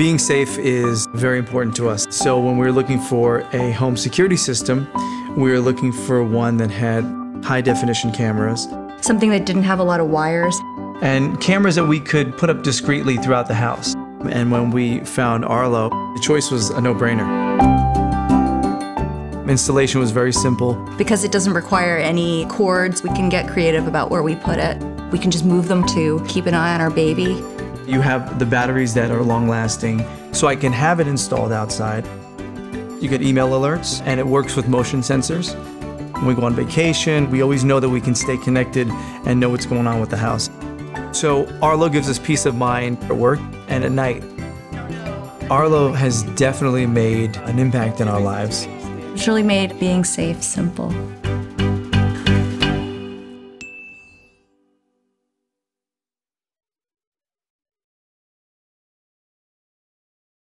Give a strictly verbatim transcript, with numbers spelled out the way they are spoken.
Being safe is very important to us. So when we were looking for a home security system, we were looking for one that had high definition cameras. Something that didn't have a lot of wires. And cameras that we could put up discreetly throughout the house. And when we found Arlo, the choice was a no-brainer. Installation was very simple. Because it doesn't require any cords, we can get creative about where we put it. We can just move them to keep an eye on our baby. You have the batteries that are long-lasting, so I can have it installed outside. You get email alerts, and it works with motion sensors. When we go on vacation, we always know that we can stay connected and know what's going on with the house. So Arlo gives us peace of mind at work and at night. Arlo has definitely made an impact in our lives. It's really made being safe simple.